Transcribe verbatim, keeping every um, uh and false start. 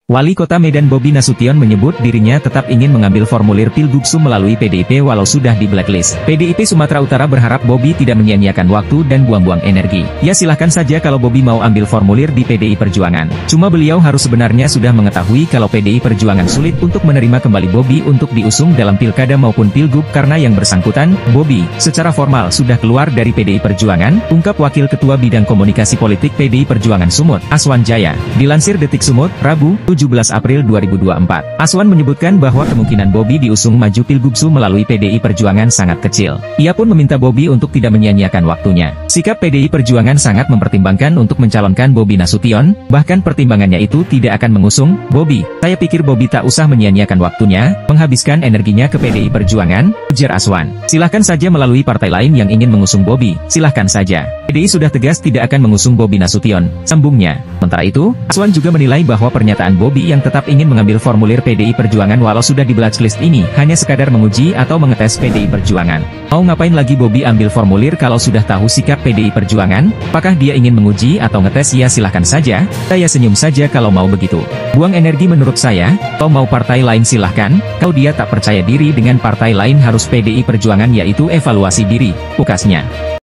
Wali Kota Medan Bobi Nasution menyebut dirinya tetap ingin mengambil formulir Pilgub Sum melalui P D I P walau sudah di blacklist. P D I P Sumatera Utara berharap Bobi tidak menyia-nyiakan waktu dan buang-buang energi. Ya silahkan saja kalau Bobi mau ambil formulir di P D I Perjuangan. Cuma beliau harus sebenarnya sudah mengetahui kalau P D I Perjuangan sulit untuk menerima kembali Bobi untuk diusung dalam Pilkada maupun Pilgub karena yang bersangkutan, Bobi, secara formal sudah keluar dari P D I Perjuangan, ungkap Wakil Ketua Bidang Komunikasi Politik P D I Perjuangan Sumut, Aswan Jaya. Dilansir Detik Sumut, Rabu, tujuh belas April dua ribu dua puluh empat. Aswan menyebutkan bahwa kemungkinan Bobi diusung maju Pilgub Sum melalui P D I Perjuangan sangat kecil. Ia pun meminta Bobi untuk tidak menyia-nyiakan waktunya. Sikap P D I Perjuangan sangat mempertimbangkan untuk mencalonkan Bobi Nasution, bahkan pertimbangannya itu tidak akan mengusung Bobi. Saya pikir Bobi tak usah menyia-nyiakan waktunya, menghabiskan energinya ke P D I Perjuangan, ujar Aswan. Silahkan saja melalui partai lain yang ingin mengusung Bobi, silahkan saja. P D I sudah tegas tidak akan mengusung Bobi Nasution, sambungnya. Sementara itu, Aswan juga menilai bahwa pernyataan Bobi yang tetap ingin mengambil formulir P D I Perjuangan walau sudah di blacklist ini hanya sekadar menguji atau mengetes P D I Perjuangan. Mau ngapain lagi Bobi ambil formulir kalau sudah tahu sikap P D I Perjuangan? Apakah dia ingin menguji atau ngetes? Ya silahkan saja, saya senyum saja kalau mau begitu. Buang energi menurut saya, atau mau partai lain silahkan, kalau dia tak percaya diri dengan partai lain harus P D I Perjuangan yaitu evaluasi diri, pukasnya.